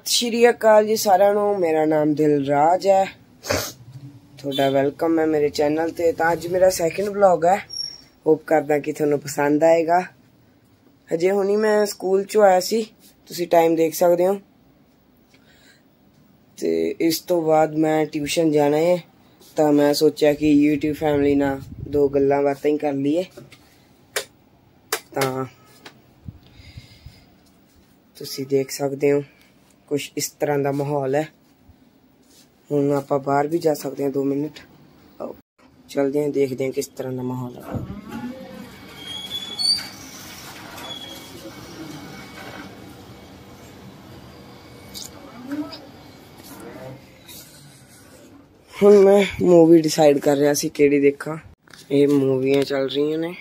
सत श्री अकाल जी सारिਆਂ ਨੂੰ। मेरा नाम दिलराज है, थोड़ा वेलकम है मेरे चैनल ते। तो अज मेरा सैकेंड ब्लॉग है, होप करदा कि थोनों पसंद आएगा। हजे हुणी मैं स्कूल चो आया सी, तुसी टाइम देख सकते हो। ते इस तो बाद मैं ट्यूशन जाना है, तो मैं सोचा कि यूट्यूब फैमिली ना दो गल्लां बातां ही कर लीए। तो तुसी देख सकते हो कुछ इस तरह का माहौल है। हुण आपां बाहर भी जा सकते हैं 2 मिनट। आओ चलते हैं, देखते हैं किस तरह का माहौल है। हुण मैं मूवी डिसाइड कर रहा सी केड़ी देखा। ये मूवियां चल रही ने।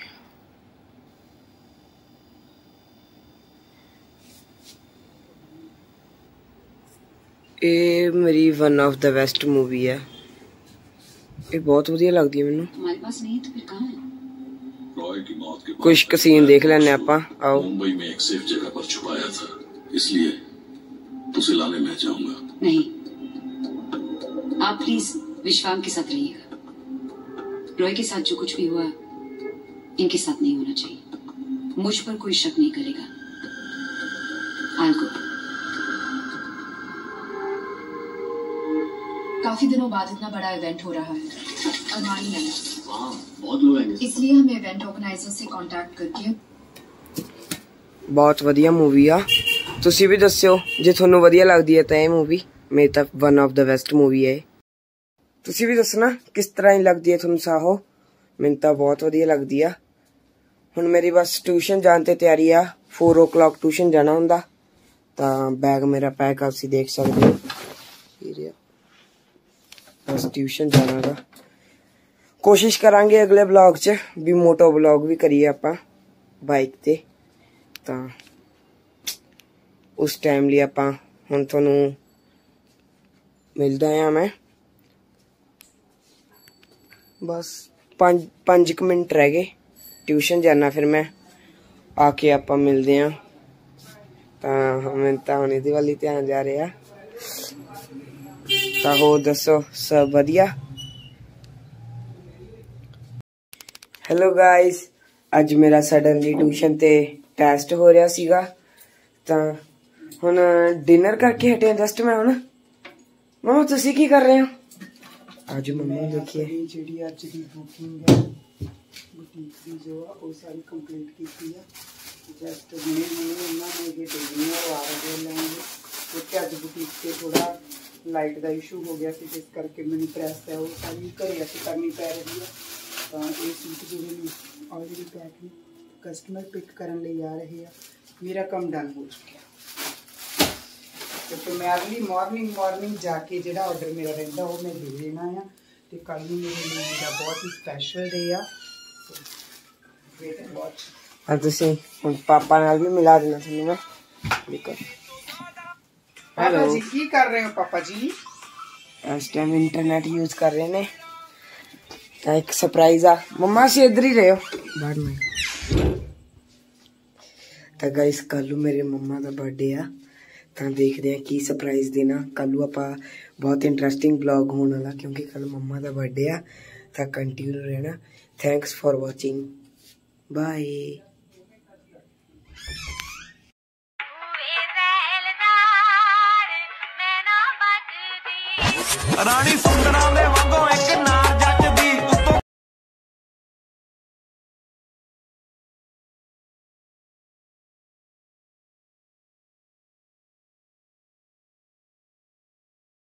ये मेरी one of the best movie है, ये बहुत वधिया लगती है मैनू। हमारे पास नहीं तो फिर कहाँ है? रॉय की मौत के बाद कुछ सीन देख लेने आपां। आओ। मुंबई में एक सेफ जगह पर छुपाया था, इसलिए उसे लाने मैं जाऊंगा। नहीं, आप प्लीज विश्वाम के साथ रहिएगा। रॉय के साथ जो कुछ भी हुआ इनके साथ नहीं होना चाहिए। मुझ पर कोई शक नहीं करेगा। I'll go। काफी दिनों बाद इतना बड़ा इवेंट हो रहा है और मानी नहीं, बहुत लोग आएंगे, इसलिए हम इवेंट ऑर्गेनाइजर से कांटेक्ट करके बहुत वधिया मूवी आ। तुसी भी दस्सियो जे थोनू वधिया लगदी है। तो ये मूवी मेरी तो one of the best movie है। तुसी भी दसना किस तरह ही लगदी है थोनू। साहो मैनू तो बहुत वधिया लगदी आ। हुण मेरी बस ट्यूशन जाने ते तैयारी आ। 4 o'clock ट्यूशन जाना हुंदा। तो बैग मेरा पैक तुसी देख सकदे हो। बस ट्यूशन जाना दा। कोशिश करांगे अगले ब्लॉग च भी मोटो ब्लॉग भी करिए आपां बाइक ते। तो उस टाइम लिए आपां हुण तुहानू मिलदा आ मैं। बस 5 मिनट रह गए, ट्यूशन जाना फिर मैं आके आपां मिलदे आ। तो मैं तो हुण इहदे वाली ध्यान जा रहा। तो हो दसो सब वधिया। हेलो गाइस, अज मेरा सडनली ट्यूशन ते टेस्ट हो रहा सीगा। तो हुण डिनर करके हटे जस्ट मैं। हुण मम्मा तुसी की कर रहे हो? आज मम्मा देखिए जेडी अज दी बुकिंग है बुटीक दी जो वो सारी कंप्लीट कीती है। जस्ट हुणे मम्मा ने ये डिनर आ रहे लेंगे क्योंकि अज बुटीक से थोड़ा लाइट का इशू हो गया सी, जिस करके मैंने प्रैस है वो सारी घरे अस करनी पै रही है। तो ये सूट जो मैंने ऑलरेडी पैक ने कस्टमर पिक करने ले आ रहे हैं। मेरा काम डन हो चुका, तो मैं अगली मॉर्निंग जाके जो ऑर्डर मेरा रहा वो मैं दे देना है। तो कल भी मेरे लिए मेरा बहुत ही स्पैशल डे आ। Wait and watch. हाँ तुम पापा नाल भी मिला देना थोड़ी मैं। देखो पापा जी की कर रहे हो? पापा जी इस टाइम इंटरनेट यूज कर रहे ने। एक सरप्राइज आ। मम्मा से इधर ही रहो बाद में। तो गाइस कल मेरे मम्मा का बर्थडे आ, तो देखते हैं की सरप्राइज देना। कल आपा बहुत इंटरेस्टिंग ब्लॉग होने वाला क्योंकि कल मम्मा का बर्थडे आ। तो कंटिन्यू रहना। Thanks for watching, bye. रानी सुंदरा में